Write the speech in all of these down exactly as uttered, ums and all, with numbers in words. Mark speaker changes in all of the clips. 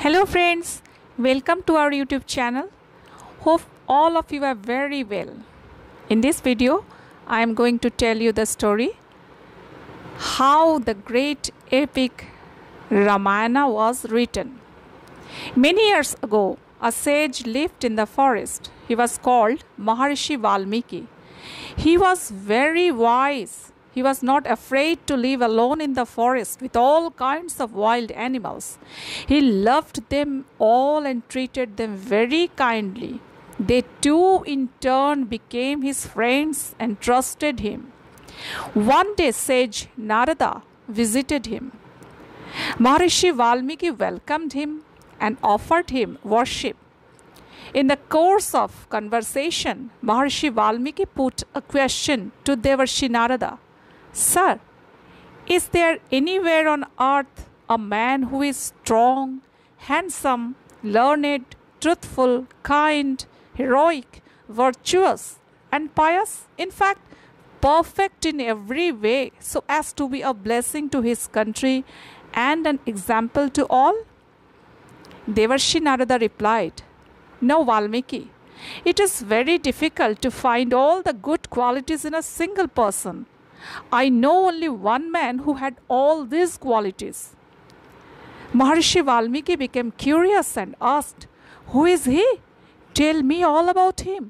Speaker 1: Hello friends, welcome to our YouTube channel. Hope all of you are very well. In this video, I am going to tell you the story how the great epic Ramayana was written. Many years ago, a sage lived in the forest. He was called Maharishi Valmiki. He was very wise. He was not afraid to live alone in the forest with all kinds of wild animals. He loved them all and treated them very kindly. They too in turn became his friends and trusted him. One day sage Narada visited him. Maharishi Valmiki welcomed him and offered him worship. In the course of conversation, Maharishi Valmiki put a question to Devarshi Narada. Sir, is there anywhere on earth a man who is strong, handsome, learned, truthful, kind, heroic, virtuous, and pious? In fact, perfect in every way, so as to be a blessing to his country and an example to all? Devarshi Narada replied, No, Valmiki, it is very difficult to find all the good qualities in a single person. I know only one man who had all these qualities. Maharishi Valmiki became curious and asked, Who is he? Tell me all about him.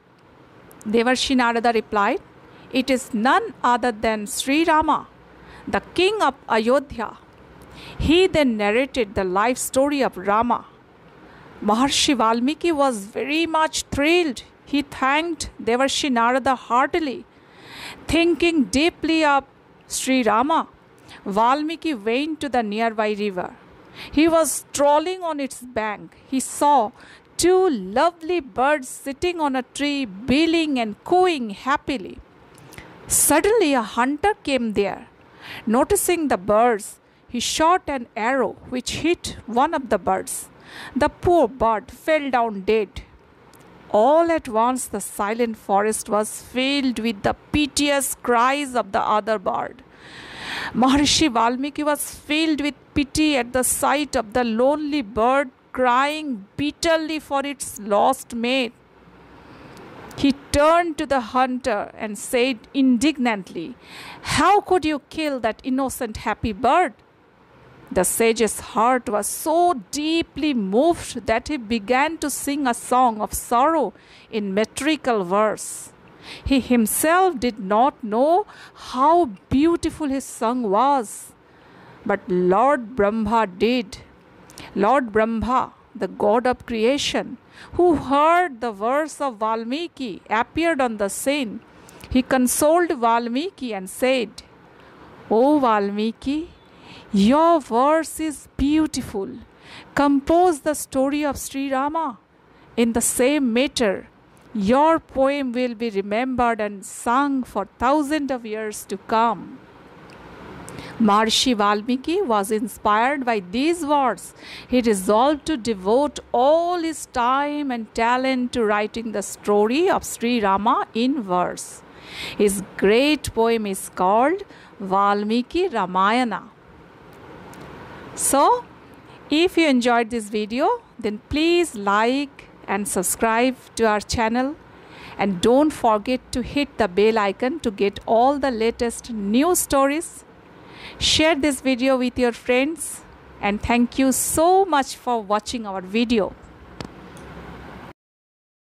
Speaker 1: Devarshi Narada replied, It is none other than Sri Rama, the king of Ayodhya. He then narrated the life story of Rama. Maharishi Valmiki was very much thrilled. He thanked Devarshi Narada heartily. Thinking deeply of Sri Rama, Valmiki went to the nearby river. He was strolling on its bank. He saw two lovely birds sitting on a tree, billing and cooing happily. Suddenly a hunter came there. Noticing the birds, he shot an arrow which hit one of the birds. The poor bird fell down dead. All at once the silent forest was filled with the piteous cries of the other bird. Maharishi Valmiki was filled with pity at the sight of the lonely bird crying bitterly for its lost mate. He turned to the hunter and said indignantly, How could you kill that innocent happy bird? The sage's heart was so deeply moved that he began to sing a song of sorrow in metrical verse. He himself did not know how beautiful his song was, but Lord Brahma did. Lord Brahma, the god of creation, who heard the verse of Valmiki, appeared on the scene. He consoled Valmiki and said, O Valmiki, your verse is beautiful. Compose the story of Sri Rama. In the same meter, your poem will be remembered and sung for thousands of years to come. Maharishi Valmiki was inspired by these words. He resolved to devote all his time and talent to writing the story of Sri Rama in verse. His great poem is called Valmiki Ramayana. So, if you enjoyed this video, then please like and subscribe to our channel, and don't forget to hit the bell icon to get all the latest new stories. Share this video with your friends, and thank you so much for watching our video.